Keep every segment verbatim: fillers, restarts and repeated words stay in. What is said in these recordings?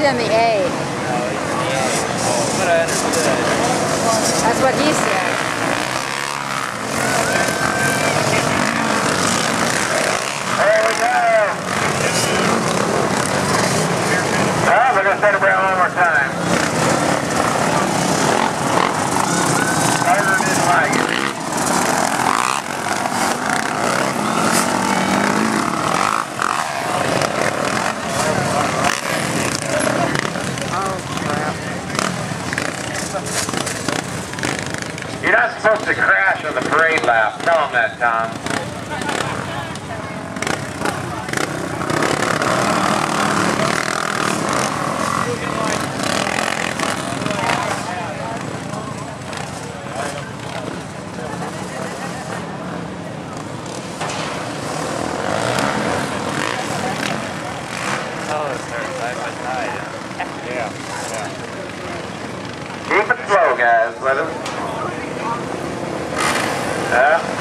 He's in the A. No, he's in the A. Oh, but I understood. That's what he said. There we go. Well, we're going to set it around one more time. Carter didn't like it. You're not supposed to crash on the parade lap. Tell him that, Tom. Oh, it's there side by side, huh? Yeah, yeah. Keep it slow, guys. Let him. Yeah.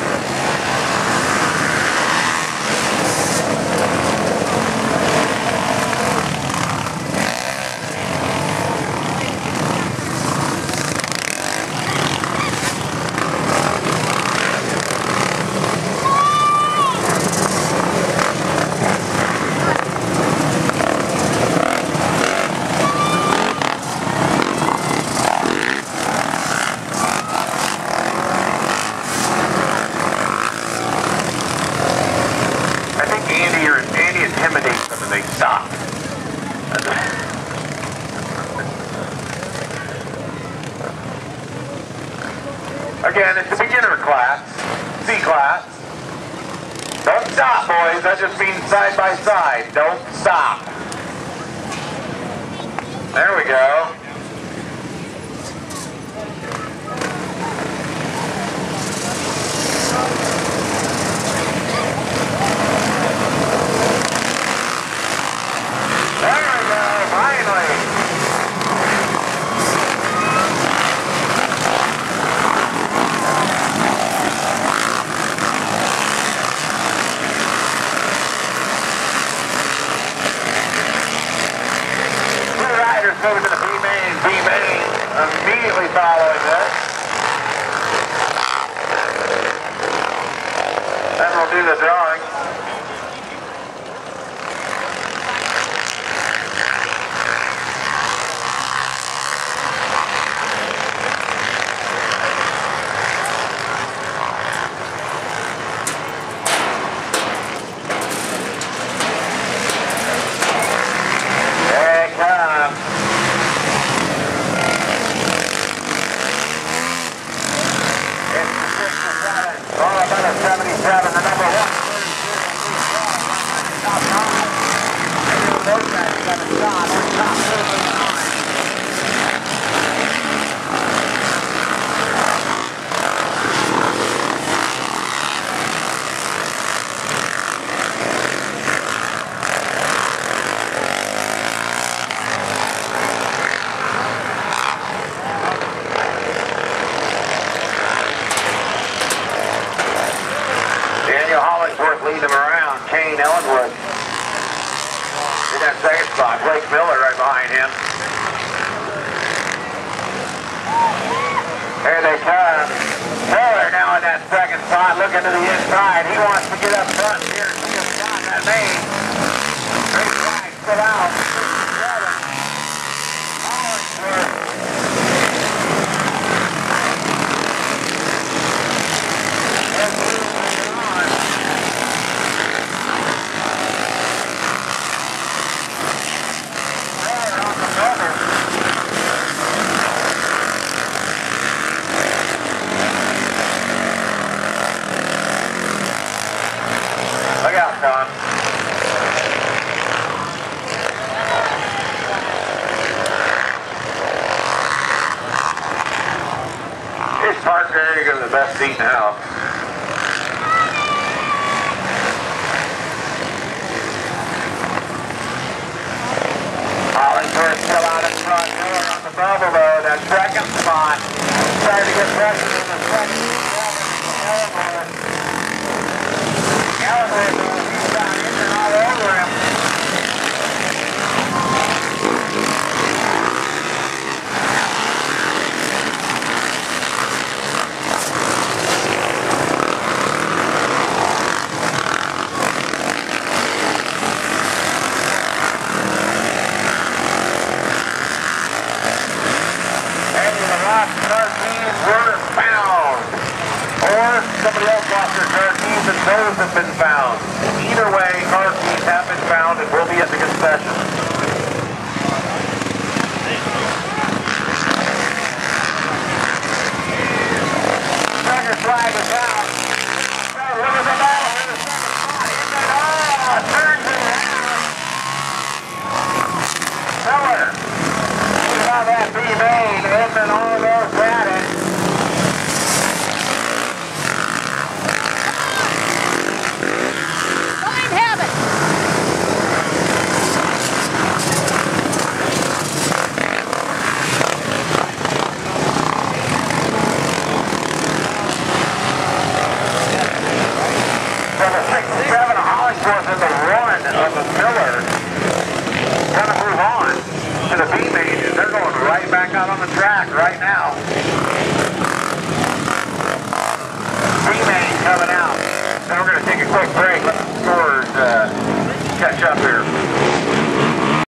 Intimidates them and they stop. Again, it's a beginner class, C class. Don't stop, boys. That just means side by side. Don't stop. There we go. Over to the B-main, B-main, immediately following this. Then we'll do the drawing. seventy-seven, the number one. Those guys got a shot on top thirty-nine. Lead them around. Kane Ellenwood in that second spot. Blake Miller right behind him. Here they come. Miller now in that second spot, looking to the inside. He wants to get up front here and see him down that main. Great flag still out. Look out, Don. Here's Parker. Here goes the best seat in the house. Hollingsworth still out in front. Miller on the bubble, though. That second spot. Starting to get pressure in the second. Ellenwood, he's got engine all over him. clues have been found. Either way, car keys have been found and will be at the concession. Checkered flag is out. So look at the ball. Here's the second spot. In the oh, turns it around. Miller. We saw that be made. Edmund almost had it. Find heaven. Number sixty-seven, Hollingsworth in the run of the Miller. Gonna move on to the B main, and they're going right back out on the track right now. B main coming out. Now we're gonna take a quick break. Let the scores uh, catch up here.